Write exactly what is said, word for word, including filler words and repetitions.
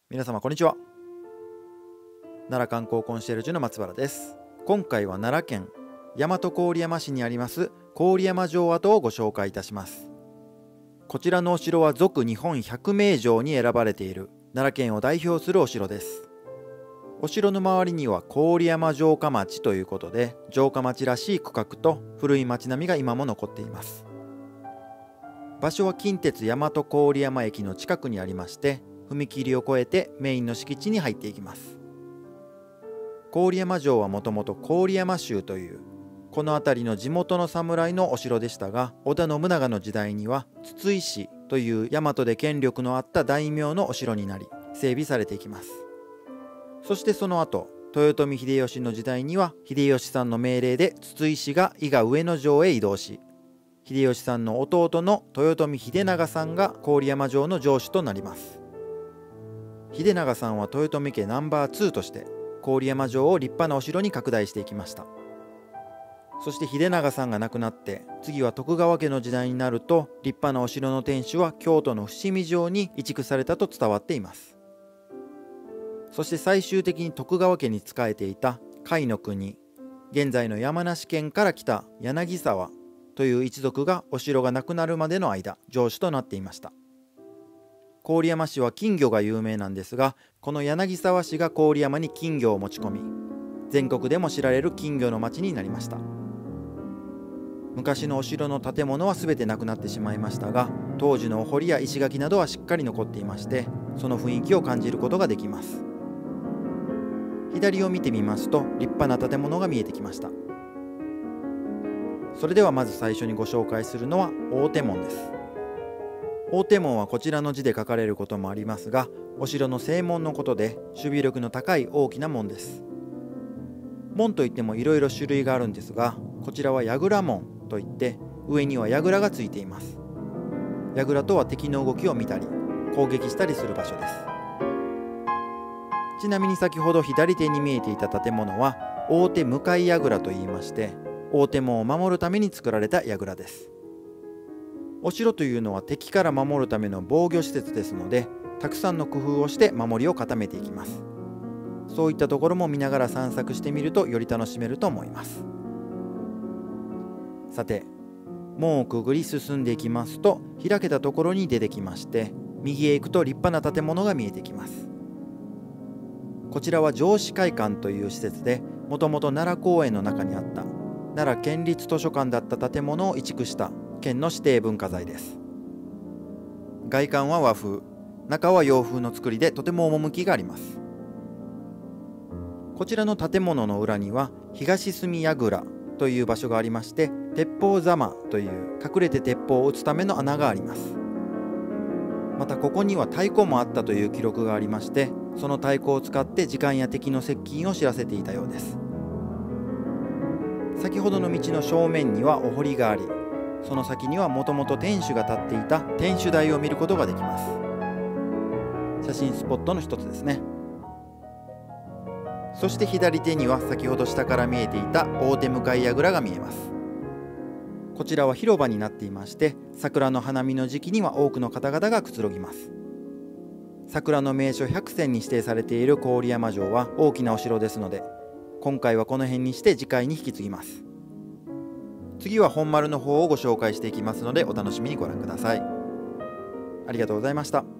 皆様こんにちは。奈良観光コンシェルジュの松原です。今回は奈良県大和郡山市にあります郡山城跡をご紹介いたします。こちらのお城は続日本百名城に選ばれている奈良県を代表するお城です。お城の周りには郡山城下町ということで、城下町らしい区画と古い町並みが今も残っています。場所は近鉄大和郡山駅の近くにありまして、踏切を越えてメインの敷地に入っていきます。郡山城はもともと郡山州というこの辺りの地元の侍のお城でしたが、織田信長の時代には筒井氏という大和で権力のあった大名のお城になり整備されていきます。そしてその後、豊臣秀吉の時代には秀吉さんの命令で筒井氏が伊賀上野城へ移動し、秀吉さんの弟の豊臣秀長さんが郡山城の城主となります。秀長さんは豊臣家ナンバーツーとして郡山城を立派なお城に拡大していきました。そして秀長さんが亡くなって、次は徳川家の時代になると、立派なお城の天守は京都の伏見城に移築されたと伝わっています。そして最終的に徳川家に仕えていた甲斐国、現在の山梨県から来た柳沢という一族がお城がなくなるまでの間城主となっていました。郡山市は金魚が有名なんですが、この柳沢市が郡山に金魚を持ち込み、全国でも知られる金魚の町になりました。昔のお城の建物は全てなくなってしまいましたが、当時のお堀や石垣などはしっかり残っていまして、その雰囲気を感じることができます。左を見てみますと立派な建物が見えてきました。それではまず最初にご紹介するのは大手門です。大手門はこちらの字で書かれることもありますが、お城の正門のことで守備力の高い大きな門です。門といってもいろいろ種類があるんですが、こちらは櫓門といって上には櫓がついています。櫓とは敵の動きを見たり攻撃したりする場所です。ちなみに先ほど左手に見えていた建物は大手向櫓といいまして、大手門を守るために作られた櫓です。お城というのは敵から守るための防御施設ですので、たくさんの工夫をして守りを固めていきます。そういったところも見ながら散策してみるとより楽しめると思います。さて、門をくぐり進んでいきますと開けたところに出てきまして、右へ行くと立派な建物が見えてきます。こちらは城址会館という施設で、もともと奈良公園の中にあった奈良県立図書館だった建物を移築した県の指定文化財です。外観は和風、中は洋風の造りでとても趣があります。こちらの建物の裏には東隅櫓という場所がありまして、鉄砲ざまという隠れて鉄砲を撃つための穴があります。またここには太鼓もあったという記録がありまして、その太鼓を使って時間や敵の接近を知らせていたようです。先ほどの道の正面にはお堀があり、その先にはもともと天守が建っていた天守台を見ることができます。写真スポットの一つですね。そして左手には先ほど下から見えていた大手向櫓が見えます。こちらは広場になっていまして、桜の花見の時期には多くの方々がくつろぎます。桜の名所百選に指定されている郡山城は大きなお城ですので、今回はこの辺にして次回に引き継ぎます。次は本丸の方をご紹介していきますので、お楽しみにご覧ください。ありがとうございました。